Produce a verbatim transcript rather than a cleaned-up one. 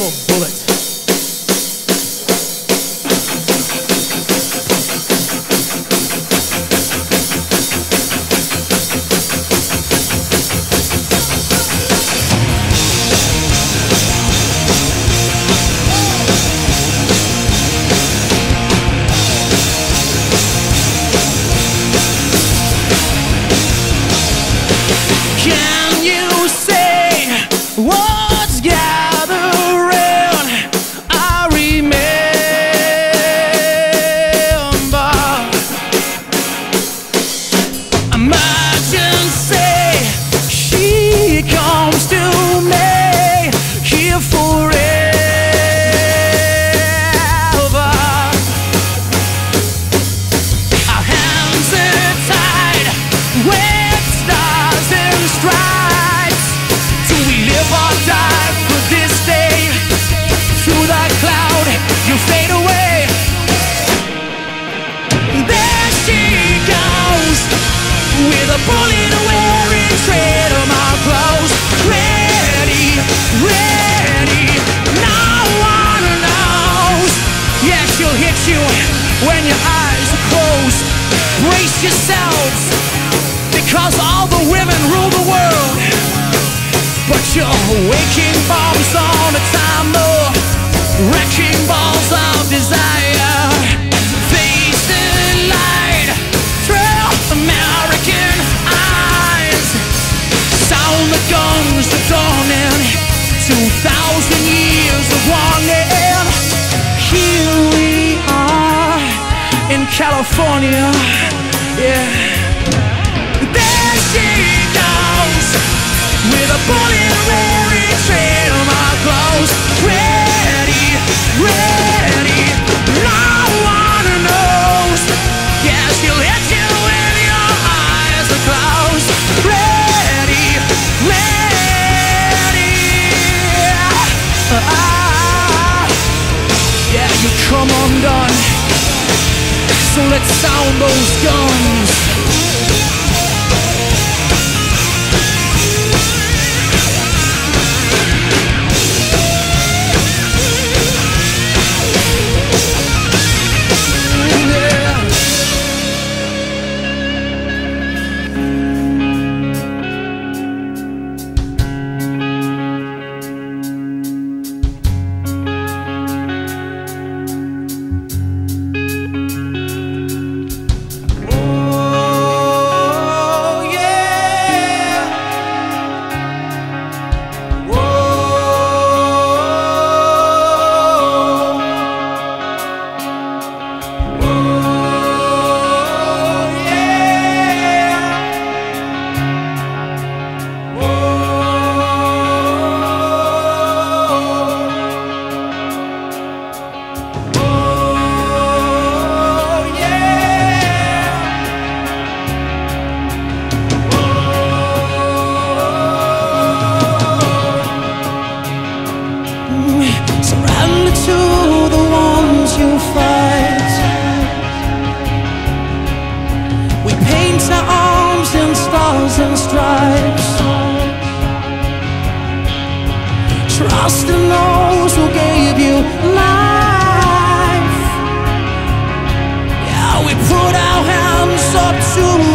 beautiful bullet. Can you say what's gathering? I remember emergency. She comes to me here forever. Our hands are tied with stars and stripes. Do we live or die for this day? Through the cloud, you fade away. There she goes, with a bullet wearing trademark clothes. Ready, ready, no one knows. Yeah, she'll hit you when your eyes are closed. Brace yourselves, because all the women rule the world. But you're waking bombs all the time, though. Wrecking balls of desire. Face the light through American eyes. Sound the guns of dawning. Two thousand years of warning. Here we are in California. Yeah. There she goes, with a bullet wearing trademark clothes. Ready, ready, no one knows. Yeah, she'll hit you when your eyes are closed. Ready, ready. Ah, yeah, you come undone. So let's sound those guns. Trust in those who gave you life. Yeah, we put our hands up to